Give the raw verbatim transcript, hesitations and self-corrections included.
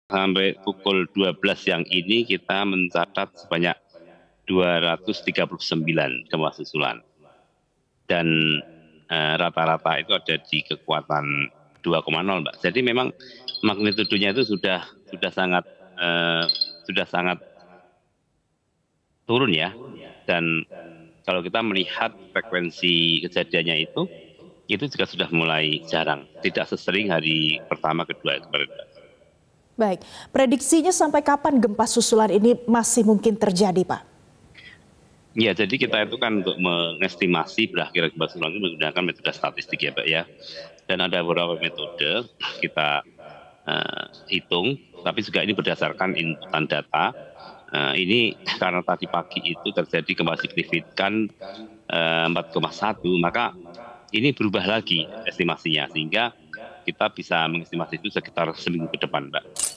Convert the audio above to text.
Sampai pukul dua belas siang ini kita mencatat sebanyak dua ratus tiga puluh sembilan gempa susulan. Dan eh, rata-rata itu ada di kekuatan dua koma nol, Mbak. Jadi memang magnitudenya itu sudah sudah sangat eh, sudah sangat turun ya. Dan kalau kita melihat frekuensi kejadiannya itu, itu juga sudah mulai jarang, tidak sesering hari pertama, kedua kemarin. Baik, prediksinya sampai kapan gempa susulan ini masih mungkin terjadi, Pak? Ya, jadi kita itu kan untuk mengestimasi berakhir gempa susulan itu menggunakan metode statistik ya, Pak ya. Dan ada beberapa metode kita uh, hitung, tapi juga ini berdasarkan inputan data. Uh, ini karena tadi pagi itu terjadi gempa signifikan uh, empat koma satu, maka ini berubah lagi estimasinya, sehingga kita bisa mengestimasi itu sekitar seminggu ke depan, Mbak.